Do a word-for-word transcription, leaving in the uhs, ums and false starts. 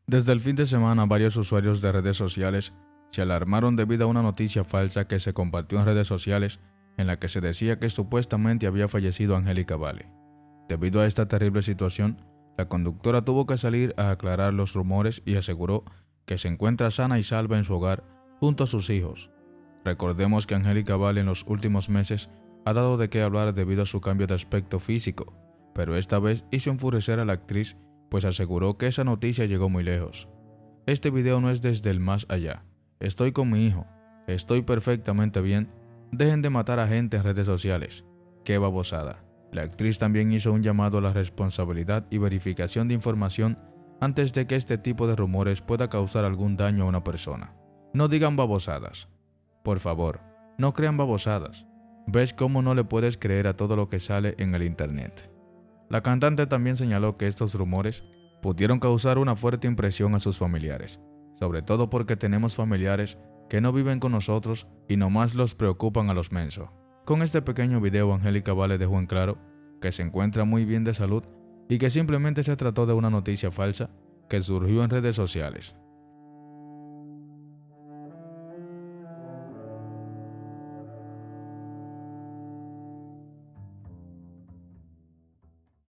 Desde el fin de semana, varios usuarios de redes sociales se alarmaron debido a una noticia falsa que se compartió en redes sociales en la que se decía que supuestamente había fallecido Angélica Vale. Debido a esta terrible situación, la conductora tuvo que salir a aclarar los rumores y aseguró que se encuentra sana y salva en su hogar junto a sus hijos. Recordemos que Angélica Vale en los últimos meses ha dado de qué hablar debido a su cambio de aspecto físico, pero esta vez hizo enfurecer a la actriz pues aseguró que esa noticia llegó muy lejos. Este video no es desde el más allá. Estoy con mi hijo. Estoy perfectamente bien. Dejen de matar a gente en redes sociales. Qué babosada. La actriz también hizo un llamado a la responsabilidad y verificación de información antes de que este tipo de rumores pueda causar algún daño a una persona. No digan babosadas. Por favor, no crean babosadas. ¿Ves cómo no le puedes creer a todo lo que sale en el internet? La cantante también señaló que estos rumores pudieron causar una fuerte impresión a sus familiares, sobre todo porque tenemos familiares que no viven con nosotros y nomás los preocupan a los mensos. Con este pequeño video, Angélica Vale dejó en claro que se encuentra muy bien de salud y que simplemente se trató de una noticia falsa que surgió en redes sociales.